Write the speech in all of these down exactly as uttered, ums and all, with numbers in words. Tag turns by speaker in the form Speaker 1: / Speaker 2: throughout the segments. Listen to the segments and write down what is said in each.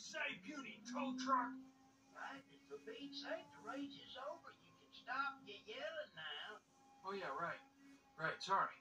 Speaker 1: say, Beauty Tow Truck?
Speaker 2: Right, and for Pete's sake, the race is over. You can stop your yelling now.
Speaker 1: Oh, yeah, right. Right, sorry.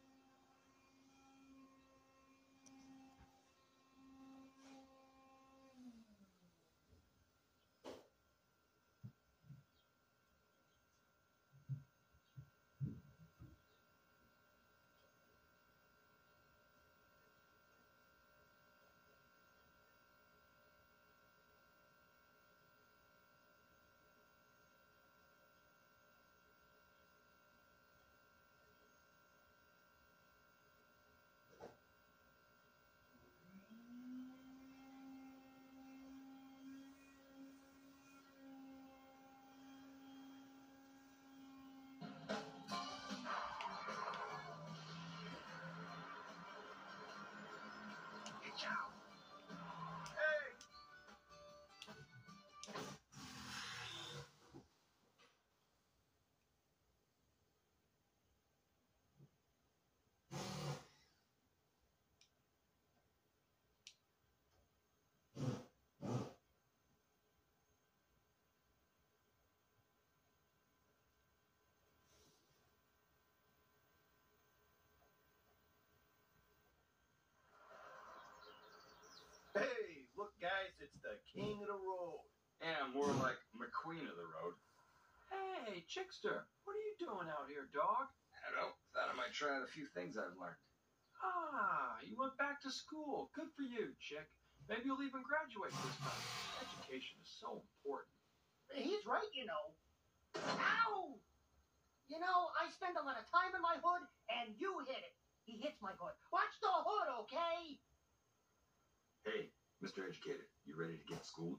Speaker 3: Hey, look, guys, it's the king of the road.
Speaker 1: Yeah, more like McQueen of the road. Hey, Chickster, what are you doing out here, dog?
Speaker 4: I don't know. Thought I might try out a few things I've learned.
Speaker 1: Ah, you went back to school. Good for you, Chick. Maybe you'll even graduate this time. Education is so important.
Speaker 5: He's right, you know. Ow! You know, I spend a lot of time in my hood, and you hit it. He hits my hood. Watch the hood, okay?
Speaker 4: Hey, Mister Educator, you ready to get schooled?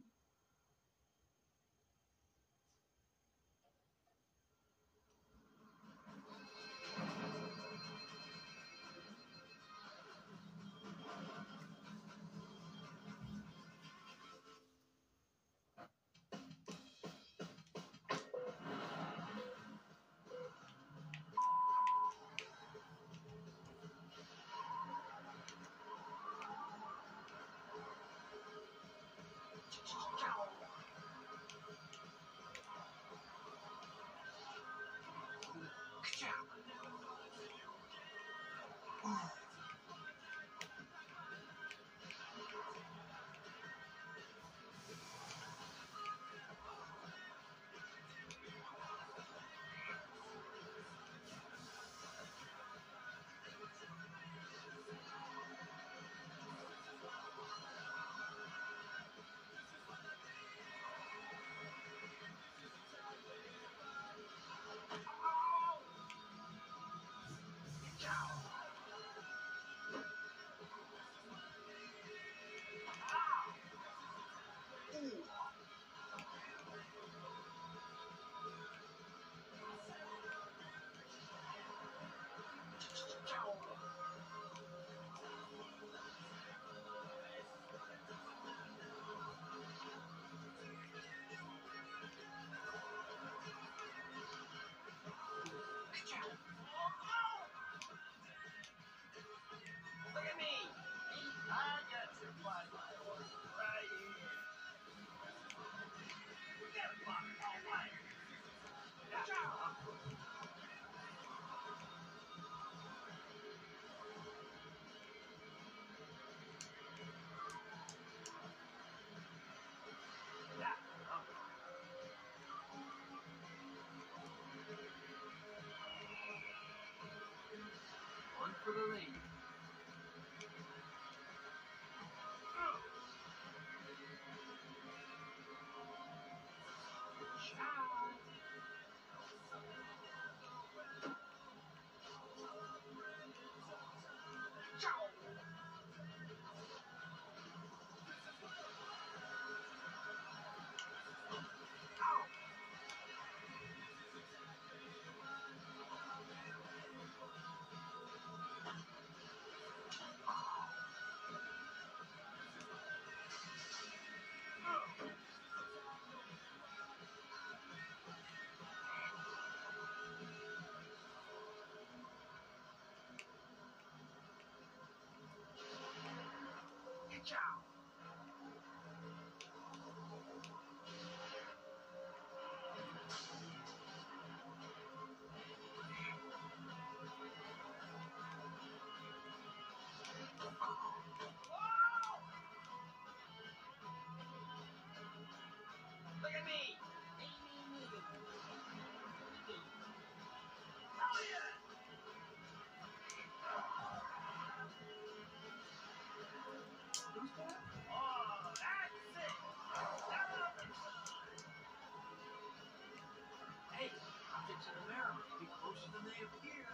Speaker 2: Look at me. I got your body right here. Get it, Bob. All right.
Speaker 1: One for the lead. Good job.
Speaker 2: they appear.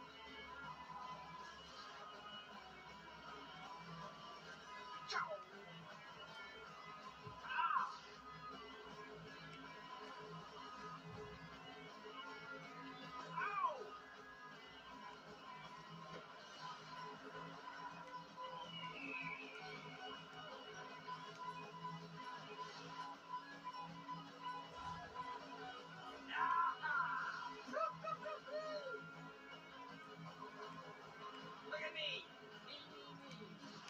Speaker 2: Look at me! Me, me, me.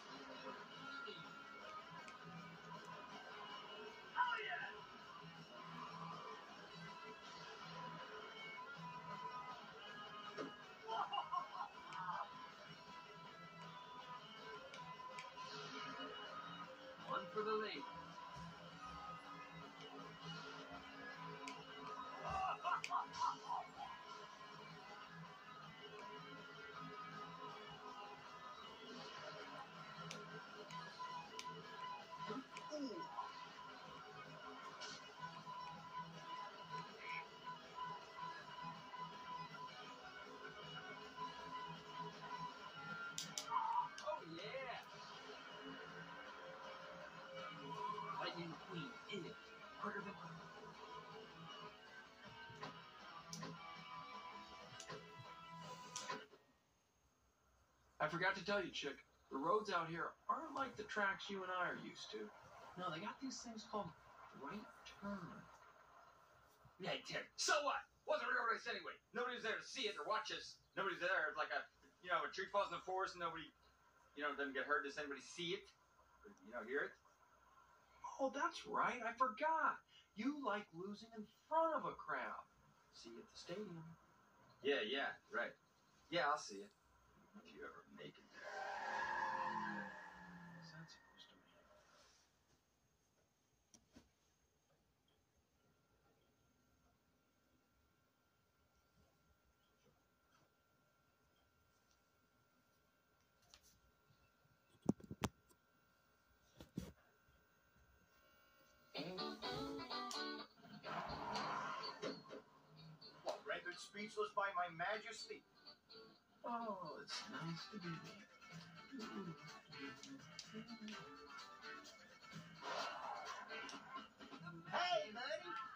Speaker 2: Oh, yeah!
Speaker 1: One for the lead.
Speaker 2: Oh, yeah! Lightning McQueen in it. Harder than harder.
Speaker 1: I forgot to tell you, Chick, the roads out here aren't like the tracks you and I are used to. No, they got these things called right turn.
Speaker 3: Yeah, Ted. So what? Wasn't a real race anyway. Nobody's there to see it or watch us. Nobody's there. It's like a, you know, a tree falls in the forest and nobody, you know, doesn't get hurt. Does anybody see it? Or, you know, hear it?
Speaker 1: Oh, that's right. I forgot. You like losing in front of a crowd. See you at the stadium.
Speaker 3: Yeah, yeah, right. Yeah, I'll see it. If you ever make it there.
Speaker 1: What's that supposed to mean?
Speaker 3: What, rendered speechless by my majesty?
Speaker 1: Oh, it's nice to be there.
Speaker 2: Hey, buddy!